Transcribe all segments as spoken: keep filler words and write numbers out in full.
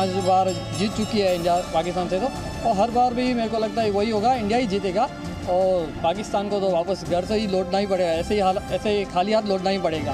पांच बार जीत चुकी है इंडिया पाकिस्तान से, तो और हर बार भी मेरे को लगता है वही होगा, इंडिया ही जीतेगा और पाकिस्तान को तो वापस घर से ही लौटना ही पड़ेगा, ऐसे ही हाल ऐसे ही खाली हाथ लौटना ही पड़ेगा।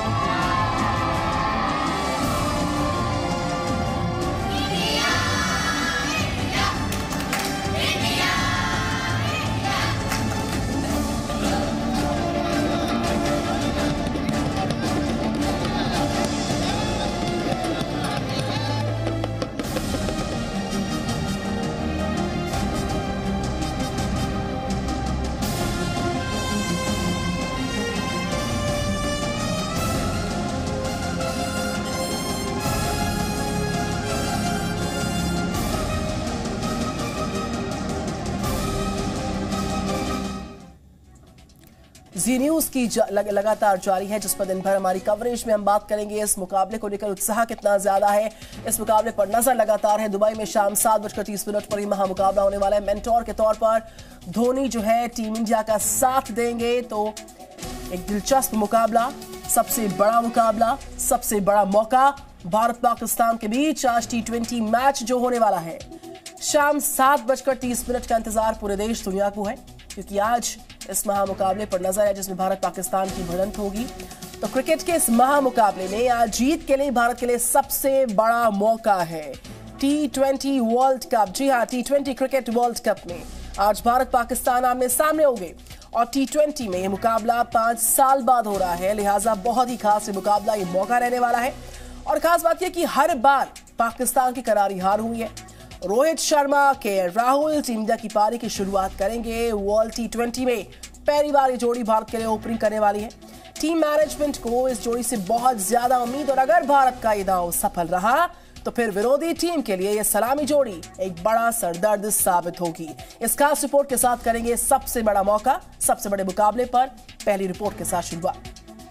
जी न्यूज की लग, लगातार जारी है, जिस पर दिन भर हमारी कवरेज में हम बात करेंगे। इस मुकाबले को लेकर उत्साह कितना ज्यादा है, इस मुकाबले पर नजर लगातार है। दुबई में शाम सात बजकर तीस मिनट पर ही महामुकाबला होने वाला है। मेंटोर के तौर पर धोनी जो है टीम इंडिया का साथ देंगे, तो एक दिलचस्प मुकाबला, सबसे बड़ा मुकाबला, सबसे बड़ा मौका भारत पाकिस्तान के बीच आज टी ट्वेंटी मैच जो होने वाला है। शाम सात बजकर तीस मिनट का इंतजार पूरे देश दुनिया को है, क्योंकि आज इस महामुकाबले पर नजर है जिसमें भारत पाकिस्तान की भिड़ंत होगी। तो क्रिकेट के इस महामुकाबले में आज जीत के लिए भारत के लिए सबसे बड़ा मौका है। टी ट्वेंटी वर्ल्ड कप, जी हाँ, T twenty cricket world cup में आज भारत पाकिस्तान आमने सामने होंगे और टी ट्वेंटी में यह मुकाबला पांच साल बाद हो रहा है, लिहाजा बहुत ही खास ये मुकाबला, ये मौका रहने वाला है। और खास बात यह कि हर बार पाकिस्तान की करारी हार हुई है। रोहित शर्मा, के राहुल टीम इंडिया की पारी की शुरुआत करेंगे। वर्ल्ड टी ट्वेंटी में पहली बार ये जोड़ी भारत के लिए ओपनिंग करने वाली है। टीम मैनेजमेंट को इस जोड़ी से बहुत ज्यादा उम्मीद, और अगर भारत का ये दांव सफल रहा तो फिर विरोधी टीम के लिए ये सलामी जोड़ी एक बड़ा सरदर्द साबित होगी। इस खास रिपोर्ट के साथ करेंगे सबसे बड़ा मौका, सबसे बड़े मुकाबले पर पहली रिपोर्ट के साथ शुरुआत।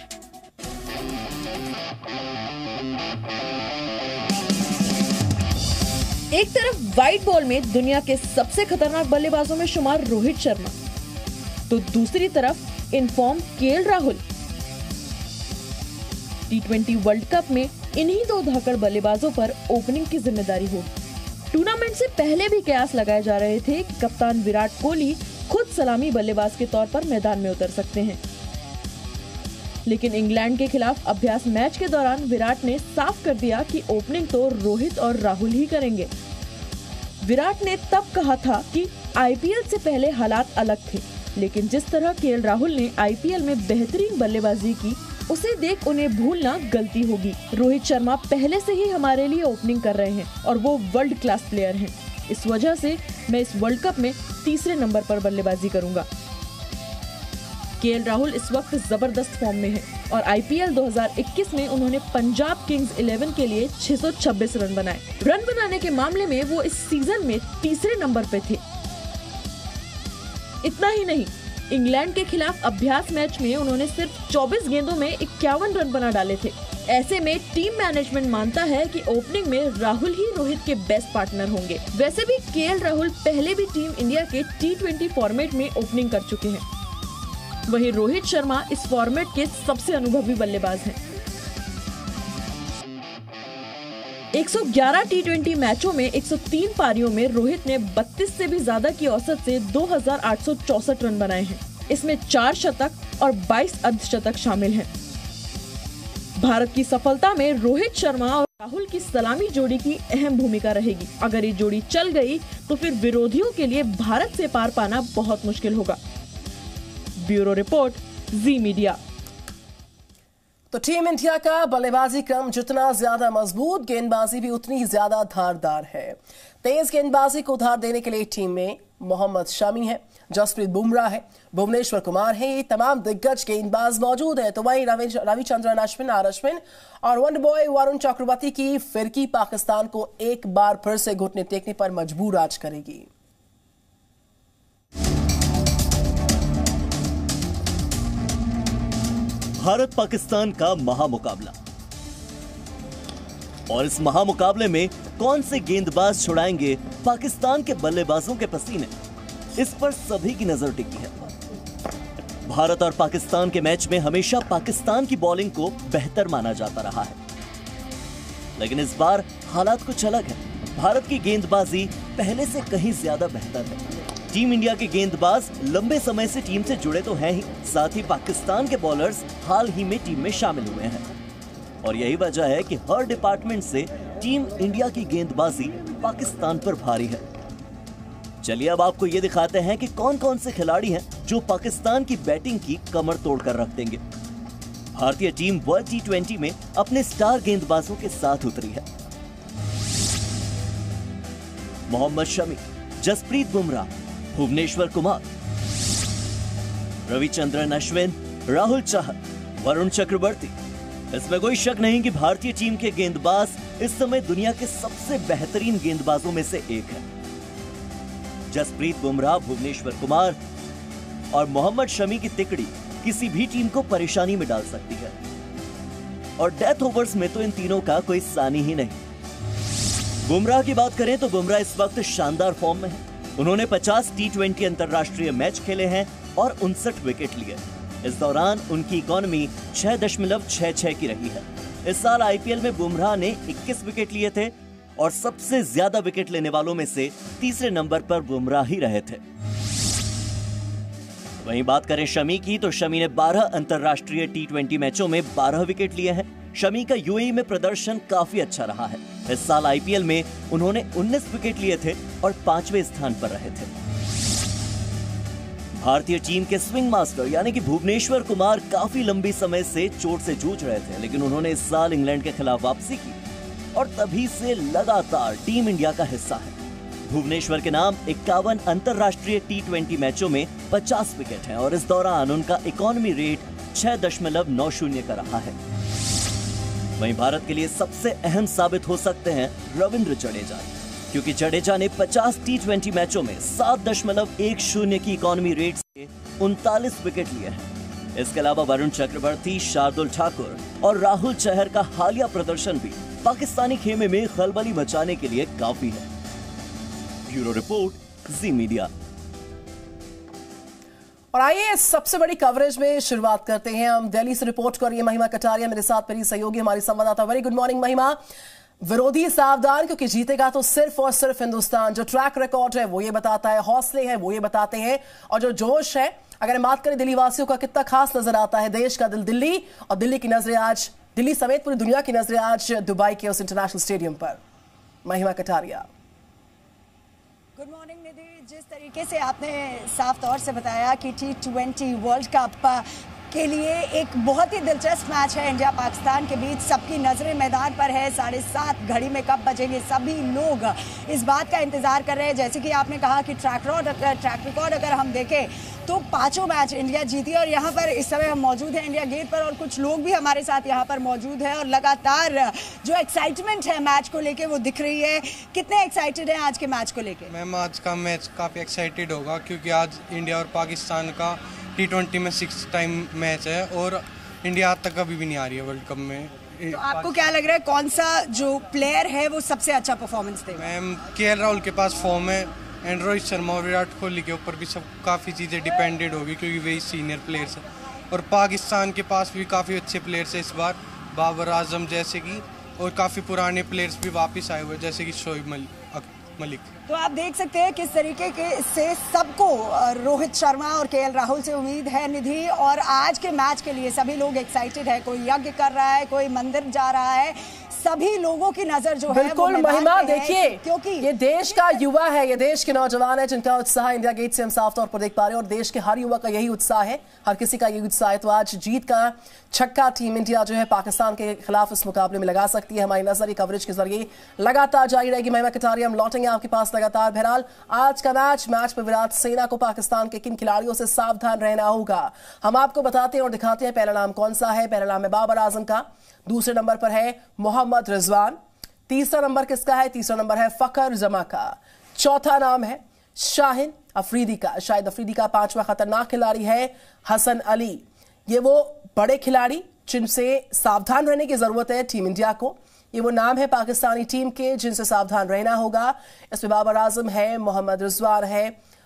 एक तरफ व्हाइट बॉल में दुनिया के सबसे खतरनाक बल्लेबाजों में शुमार रोहित शर्मा, तो दूसरी तरफ in form KL Rahul. T twenty world cup में इन्हीं दो धाकड़ बल्लेबाजों पर ओपनिंग की जिम्मेदारी होगी। टूर्नामेंट से पहले भी कयास लगाए जा रहे थे कि कप्तान विराट कोहली खुद सलामी बल्लेबाज के तौर पर मैदान में उतर सकते हैं, लेकिन इंग्लैंड के खिलाफ अभ्यास मैच के दौरान विराट ने साफ कर दिया कि ओपनिंग तो रोहित और राहुल ही करेंगे। विराट ने तब कहा था कि आईपीएल से पहले हालात अलग थे, लेकिन जिस तरह केएल राहुल ने आईपीएल में बेहतरीन बल्लेबाजी की, उसे देख उन्हें भूलना गलती होगी। रोहित शर्मा पहले से ही हमारे लिए ओपनिंग कर रहे हैं और वो वर्ल्ड क्लास प्लेयर हैं। इस वजह से मैं इस वर्ल्ड कप में तीसरे नंबर पर बल्लेबाजी करूंगा। केएल राहुल इस वक्त जबरदस्त फॉर्म में है और आईपीएल दो हज़ार इक्कीस में उन्होंने पंजाब किंग्स इलेवन के लिए छह सौ छब्बीस रन बनाए। रन बनाने के मामले में वो इस सीजन में तीसरे नंबर पे थे। इतना ही नहीं, इंग्लैंड के खिलाफ अभ्यास मैच में उन्होंने सिर्फ चौबीस गेंदों में इक्यावन रन बना डाले थे। ऐसे में टीम मैनेजमेंट मानता है कि ओपनिंग में राहुल ही रोहित के बेस्ट पार्टनर होंगे। वैसे भी केएल राहुल पहले भी टीम इंडिया के टी ट्वेंटी फॉर्मेट में ओपनिंग कर चुके हैं। वहीं रोहित शर्मा इस फॉर्मेट के सबसे अनुभवी बल्लेबाज हैं। एक सौ ग्यारह टी ट्वेंटी मैचों में एक सौ तीन पारियों में रोहित ने बत्तीस से भी ज्यादा की औसत से दो हज़ार आठ सौ चौसठ रन बनाए हैं। इसमें चार शतक और बाईस अर्धशतक शामिल हैं। भारत की सफलता में रोहित शर्मा और राहुल की सलामी जोड़ी की अहम भूमिका रहेगी। अगर ये जोड़ी चल गई तो फिर विरोधियों के लिए भारत से पार पाना बहुत मुश्किल होगा। Bureau report, Zee Media. तो टीम इंडिया का बल्लेबाजी क्रम जितना ज्यादा मजबूत, गेंदबाजी भी उतनी ज्यादा धारदार है। तेज गेंदबाजी को उधार देने के लिए टीम में मोहम्मद शमी है, जसप्रीत बुमराह है, भुवनेश्वर कुमार है, ये तमाम दिग्गज गेंदबाज मौजूद हैं। तो वहीं रविचंद्रन अश्विन, आर अश्विन और वनडे बॉय वरुण चक्रवर्ती की फिरकी पाकिस्तान को एक बार फिर से घुटने टेकने पर मजबूर आज करेगी। भारत पाकिस्तान का महामुकाबला, और इस महामुकाबले में कौन से गेंदबाज छुड़ाएंगे पाकिस्तान के बल्लेबाजों के पसीने, इस पर सभी की नजर टिकी है। भारत और पाकिस्तान के मैच में हमेशा पाकिस्तान की बॉलिंग को बेहतर माना जाता रहा है। लेकिन इस बार हालात कुछ अलग है। भारत की गेंदबाजी पहले से कहीं ज्यादा बेहतर है। टीम इंडिया के गेंदबाज लंबे समय से टीम से जुड़े तो हैं ही, साथ ही पाकिस्तान के बॉलर्स हाल ही में टीम में शामिल हुए हैं और यही वजह है कि हर डिपार्टमेंट से टीम इंडिया की गेंदबाजी पाकिस्तान पर भारी है। चलिए अब आपको ये दिखाते हैं कि कौन कौन से खिलाड़ी हैं जो पाकिस्तान की बैटिंग की कमर तोड़ कर रख देंगे। भारतीय टीम वर्ल्ड टी ट्वेंटी में अपने स्टार गेंदबाजों के साथ उतरी है। मोहम्मद शमी, जसप्रीत बुमराह, भुवनेश्वर कुमार, रविचंद्रन अश्विन, राहुल चहर, वरुण चक्रवर्ती। इसमें कोई शक नहीं कि भारतीय टीम के गेंदबाज इस समय दुनिया के सबसे बेहतरीन गेंदबाजों में से एक है। जसप्रीत बुमराह, भुवनेश्वर कुमार और मोहम्मद शमी की तिकड़ी किसी भी टीम को परेशानी में डाल सकती है और डेथ ओवर्स में तो इन तीनों का कोई सानी ही नहीं। बुमराह की बात करें तो बुमराह इस वक्त शानदार फॉर्म में है। उन्होंने पचास टी ट्वेंटी अंतरराष्ट्रीय मैच खेले हैं और उनसठ विकेट लिए। इस दौरान उनकी इकॉनमी छह दशमलव छह छह की रही है। इस साल आईपीएल में बुमराह ने इक्कीस विकेट लिए थे और सबसे ज्यादा विकेट लेने वालों में से तीसरे नंबर पर बुमराह ही रहे थे। वहीं बात करें शमी की तो शमी ने बारह अंतरराष्ट्रीय टी ट्वेंटी मैचों में बारह विकेट लिए हैं। शमी का यूएई में प्रदर्शन काफी अच्छा रहा है। इस साल आईपीएल में उन्होंने उन्नीस विकेट लिए थे और पांचवें स्थान पर रहे थे। भारतीय टीम के स्विंग मास्टर यानी कि भुवनेश्वर कुमार काफी लंबी समय से चोट से जूझ रहे थे, लेकिन उन्होंने इस साल इंग्लैंड के खिलाफ वापसी की और तभी से लगातार टीम इंडिया का हिस्सा है। भुवनेश्वर के नाम इक्यावन अंतरराष्ट्रीय टी ट्वेंटी मैचों में पचास विकेट हैं और इस दौरान उनका इकोनॉमी रेट छह दशमलव नौ शून्य का रहा है। वहीं भारत के लिए सबसे अहम साबित हो सकते हैं रविंद्र जडेजा, क्योंकि जडेजा ने पचास टी ट्वेंटी मैचों में सात दशमलव एक शून्य की इकोनॉमी रेट से उनतालीस विकेट लिए हैं। इसके अलावा वरुण चक्रवर्ती, शार्दुल ठाकुर और राहुल चहर का हालिया प्रदर्शन भी पाकिस्तानी खेमे में खलबली मचाने के लिए काफी है। Bureau report, Zee Media. और आइए सबसे बड़ी कवरेज में शुरुआत करते हैं। हम दिल्ली से रिपोर्ट कर रही है महिमा कटारिया, मेरे साथ मेरी सहयोगी हमारी संवाददाता। वेरी गुड मॉर्निंग महिमा। विरोधी सावधान, क्योंकि जीतेगा तो सिर्फ और सिर्फ हिंदुस्तान। जो ट्रैक रिकॉर्ड है वो ये बताता है, हौसले हैं वो ये बताते हैं, और जो जोश है, अगर हम बात करें दिल्ली वासियों का कितना खास नजर आता है। देश का दिल दिल्ली, और दिल्ली की नजरें आज, दिल्ली समेत पूरी दुनिया की नजरें आज दुबई के उस इंटरनेशनल स्टेडियम पर। महिमा कटारिया। गुड मॉर्निंग निधि। जिस तरीके से आपने साफ तौर से बताया कि टी ट्वेंटी वर्ल्ड कप के लिए एक बहुत ही दिलचस्प मैच है इंडिया पाकिस्तान के बीच। सबकी नजरें मैदान पर है। साढ़े सात घड़ी में कब बजेंगे, सभी लोग इस बात का इंतजार कर रहे हैं। जैसे कि आपने कहा कि ट्रैक रिकॉर्ड ट्रैक रिकॉर्ड अगर हम देखें तो पांचों मैच इंडिया जीती, और यहाँ पर इस समय हम मौजूद हैं इंडिया गेट पर, और कुछ लोग भी हमारे साथ यहाँ पर मौजूद हैं, और लगातार जो एक्साइटमेंट है मैच को लेके वो दिख रही है। कितने एक्साइटेड हैं आज के मैच को लेके? मैम आज का मैच काफ़ी एक्साइटेड होगा, क्योंकि आज इंडिया और पाकिस्तान का टी ट्वेंटी में सिक्स टाइम मैच है और इंडिया आज तक कभी भी नहीं आ रही है वर्ल्ड कप में। तो आपको क्या लग रहा है कौन सा जो प्लेयर है वो सबसे अच्छा परफॉर्मेंस देगा? मैम के एल राहुल के पास फॉर्म है, एंड रोहित शर्मा और विराट कोहली के ऊपर भी सब काफ़ी चीज़ें डिपेंडेड होगी, क्योंकि वही सीनियर प्लेयर्स हैं। और पाकिस्तान के पास भी काफ़ी अच्छे प्लेयर्स हैं इस बार, बाबर आजम जैसे कि, और काफ़ी पुराने प्लेयर्स भी वापस आए हुए हैं जैसे कि शोएब मलिक। तो आप देख सकते हैं किस तरीके के से सबको रोहित शर्मा और के एल राहुल से उम्मीद है निधि, और आज के मैच के लिए सभी लोग एक्साइटेड है। कोई यज्ञ कर रहा है, कोई मंदिर जा रहा है, सभी लोगों की नजर जो है बिल्कुल महिमा देखिए, क्योंकि ये देश का युवा है, ये देश के नौजवान है जिनका उत्साह इंडिया गेट से हम साफ तौर पर देख पा रहे हैं, और देश के हर युवा का यही उत्साह है, हर किसी का यही उत्साह है। तो आज जीत का छक्का टीम इंडिया जो है पाकिस्तान के खिलाफ इस मुकाबले में लगा सकती है। हमारी नजर कवरेज के जरिए लगातार जारी रहेगी। महिमा कटारिया, हम लौटेंगे आपके पास लगातार। बहरहाल आज का मैच मैच में विराट सेना को पाकिस्तान के किन खिलाड़ियों से सावधान रहना होगा हम आपको बताते हैं और दिखाते हैं। पहला नाम कौन सा है? पहला नाम है बाबर आजम का, दूसरे नंबर पर है मोहम्मद रिजवान, तीसरा नंबर किसका है? तीसरा नंबर है फखर जमा का, चौथा नाम है शाहिन अफरीदी का, शाहिद अफरीदी का, पांचवा खतरनाक खिलाड़ी है हसन अली। ये वो बड़े खिलाड़ी जिनसे सावधान रहने की जरूरत है टीम इंडिया को, ये वो नाम है पाकिस्तानी टीम के जिनसे सावधान रहना होगा। इसमें बाबर आजम है, मोहम्मद रिजवान है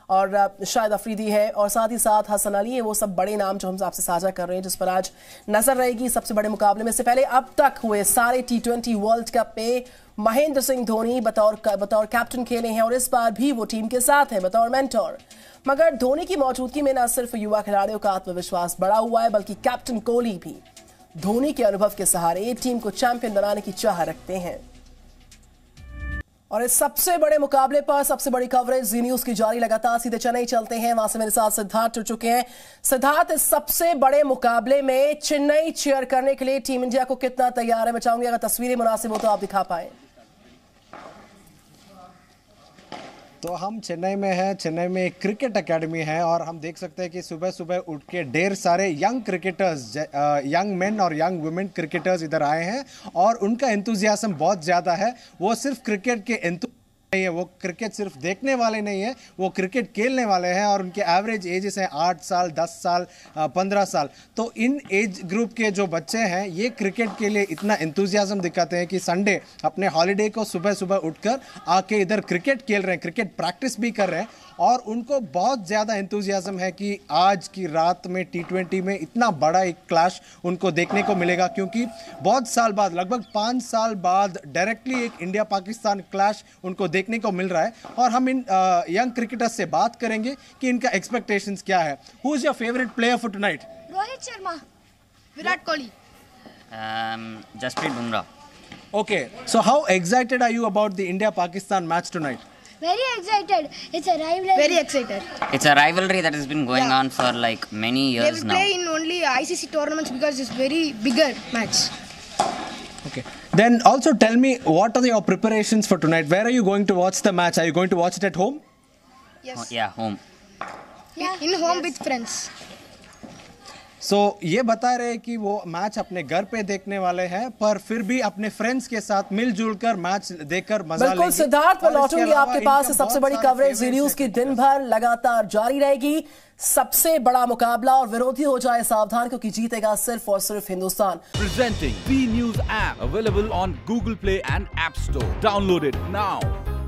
और शायद अफरीदी है और साथ ही साथ हसन अली है। वो सब बड़े नाम जो हम आपसे साझा कर रहे हैं जिस पर आज नजर रहेगी सबसे बड़े मुकाबले में। से पहले अब तक हुए सारे टी ट्वेंटी वर्ल्ड कप में महेंद्र सिंह धोनी बतौर बतौर कैप्टन खेले हैं और इस बार भी वो टीम के साथ हैं बतौर मेंटोर। मगर धोनी की मौजूदगी में न सिर्फ युवा खिलाड़ियों का आत्मविश्वास बढ़ा हुआ है बल्कि कैप्टन कोहली भी धोनी के अनुभव के सहारे टीम को चैंपियन बनाने की चाह रखते हैं। और इस सबसे बड़े मुकाबले पर सबसे बड़ी कवरेज जी न्यूज की जारी लगातार। सीधे चेन्नई चलते हैं, वहां से मेरे साथ सिद्धार्थ जुड़ चुके हैं। सिद्धार्थ, इस सबसे बड़े मुकाबले में चेन्नई चीयर करने के लिए टीम इंडिया को कितना तैयार है? मैं चाहूंगी अगर तस्वीरें मुनासिब हो तो आप दिखा पाए। तो हम चेन्नई में हैं। चेन्नई में एक क्रिकेट एकेडमी है और हम देख सकते हैं कि सुबह सुबह उठ के ढेर सारे यंग क्रिकेटर्स, यंग मेन और यंग वुमेन क्रिकेटर्स इधर आए हैं और उनका एंथुजियाज्म बहुत ज़्यादा है। वो सिर्फ क्रिकेट के एंथु नहीं है, वो क्रिकेट सिर्फ देखने वाले नहीं है, वो क्रिकेट खेलने वाले हैं और उनके एवरेज एजेस हैं आठ साल, दस साल, पंद्रह साल। तो इन एज ग्रुप के जो बच्चे हैं ये क्रिकेट के लिए इतना एंथुजियाज्म दिखाते हैं कि संडे अपने हॉलीडे को सुबह सुबह उठकर आके इधर क्रिकेट खेल रहे हैं, क्रिकेट प्रैक्टिस भी कर रहे हैं और उनको बहुत ज़्यादा एंथुजियाज्म है कि आज की रात में टी ट्वेंटी में इतना बड़ा एक क्लैश उनको देखने को मिलेगा, क्योंकि बहुत साल बाद, लगभग पाँच साल बाद डायरेक्टली एक इंडिया पाकिस्तान क्लैश उनको देखने को मिल रहा है। और हम इन यंग क्रिकेटर्स से बात करेंगे कि इनका एक्सपेक्टेशंस क्या है। Who is your favourite player for tonight? Rohit Sharma, Virat Kohli, Jasprit Bumrah. Okay, so how excited are you about the India Pakistan match tonight? Very excited. It's a rivalry. Very excited. It's a rivalry that has been going yeah. on for like many years now. They will now. play in only I C C tournaments because it's very bigger match. Okay. Then also tell me, what are your preparations for tonight? Where are you going to watch the match? Are you going to watch it at home? Yes. Oh, yeah, home. Yeah. In home yes. with friends. So so, ये बता रहे कि वो match अपने घर पे देखने वाले हैं पर फिर भी अपने फ्रेंड्स के साथ मिलजुल कर मैच देखकर मजा लेंगे। बिल्कुल सिद्धार्थ, मैं लौटूंगी आपके पास। सबसे बड़ी कवरेज जी न्यूज की दिन भर लगातार जारी रहेगी। सबसे बड़ा मुकाबला और विरोधी हो जाए सावधान, क्योंकि जीतेगा सिर्फ और सिर्फ Hindustan. Presenting V news app available on Google Play and App Store. Download it now.